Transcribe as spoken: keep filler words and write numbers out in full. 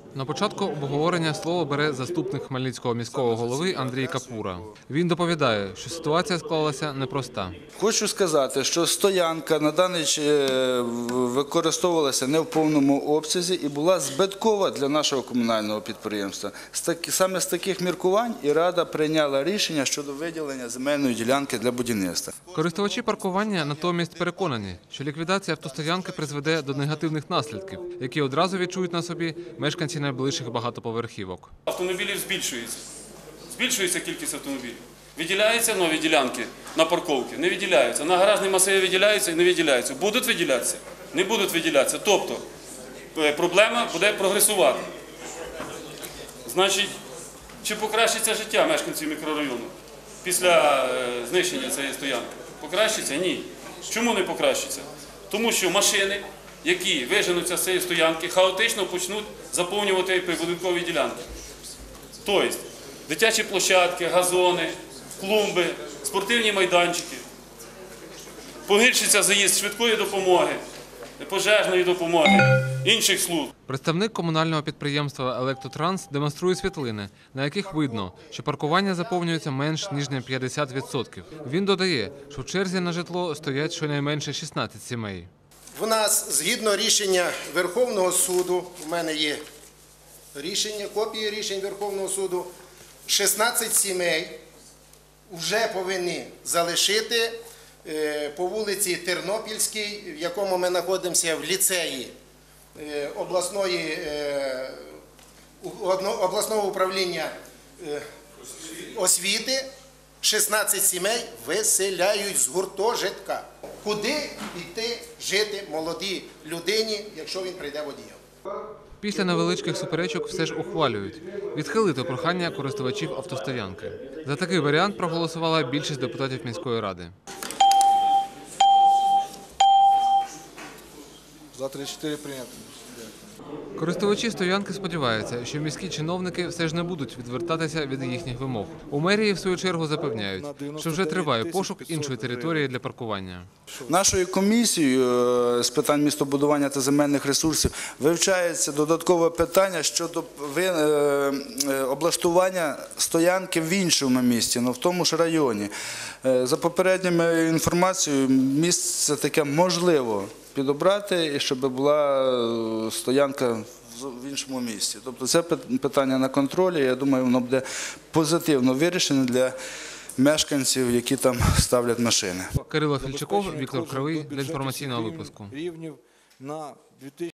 На початку обговорення слово бере заступник Хмельницького міського голови Андрій Капура. Він доповідає, що ситуація склалася непроста. Хочу сказати, що стоянка на даний час використовувалася не в повному обсязі і була збиткова для нашого комунального підприємства. Саме з таких міркувань і Рада прийняла рішення щодо виділення земельної ділянки для будівництва. Користувачі паркування натомість переконані, що ліквідація автостоянки призведе до негативних наслідків, які одразу відчують на собі мешканці найближчих багатоповерхівок. Автомобілів збільшується. Збільшується кількість автомобілів. Виділяються нові ділянки на парковки? Не виділяються. На гаражні масиви виділяються і не виділяються. Будуть виділятися? Не будуть виділятися. Тобто проблема буде прогресувати. Значить, чи покращиться життя мешканців мікрорайону після знищення цієї стоянки? Покращиться? Ні. Чому не покращиться? Тому що машини, які виженуться з цієї стоянки, хаотично почнуть заповнювати прибудинкові ділянки. Тобто, дитячі площадки, газони, клумби, спортивні майданчики. Погіршиться заїзд швидкої допомоги, пожежної допомоги, інших служб. Представник комунального підприємства «Електротранс» демонструє світлини, на яких видно, що паркування заповнюється менш ніж на п'ятдесят відсотків. Він додає, що в черзі на житло стоять щонайменше шістнадцять сімей. У нас, згідно рішення Верховного суду, у мене є рішення, копії рішень Верховного суду, шістнадцять сімей вже повинні залишити по вулиці Тернопільській, в якому ми знаходимося в ліцеї обласної, обласного управління освіти. шістнадцять сімей виселяють з гуртожитка. Куди йти жити молодій людині, якщо він прийде водієм? Після невеличких суперечок все ж ухвалюють – відхилити прохання користувачів автостоянки. За такий варіант проголосувала більшість депутатів міської ради. За три-чотири прийнято. Користувачі стоянки сподіваються, що міські чиновники все ж не будуть відвертатися від їхніх вимог. У мерії, в свою чергу, запевняють, що вже триває пошук іншої території для паркування. Нашою комісією з питань містобудування та земельних ресурсів вивчається додаткове питання щодо облаштування стоянки в іншому місті, але в тому ж районі. За попередньою інформацією, місце таке можливо підобрати, щоб була стоянка в іншому місці. Тобто це питання на контролі, я думаю, воно буде позитивно вирішено для мешканців, які там ставлять машини. Кирило Фільчаков, Віктор Кривий для інформаційного випуску.